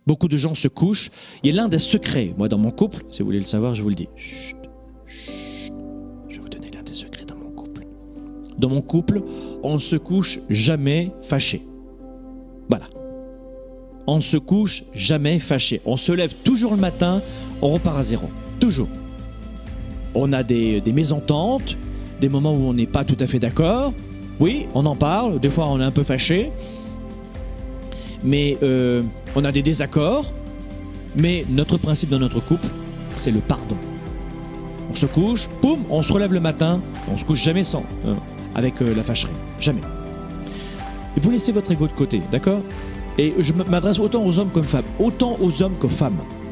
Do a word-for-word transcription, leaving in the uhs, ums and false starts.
Beaucoup de gens se couchent. Il y a l'un des secrets, moi dans mon couple, si vous voulez le savoir, je vous le dis. Chut, chut, je vais vous donner l'un des secrets dans mon couple. Dans mon couple, on ne se couche jamais fâché. Voilà. On ne se couche jamais fâché. On se lève toujours le matin, on repart à zéro. Toujours. On a des, des mésententes, des moments où on n'est pas tout à fait d'accord. Oui, on en parle, des fois on est un peu fâché. Mais euh, on a des désaccords. Mais notre principe dans notre couple, c'est le pardon. On se couche, boum, on se relève le matin. On se couche jamais sans, euh, avec euh, la fâcherie. Jamais. Et vous laissez votre ego de côté, d'accord? Et je m'adresse autant aux hommes qu'aux femmes. Autant aux hommes qu'aux femmes.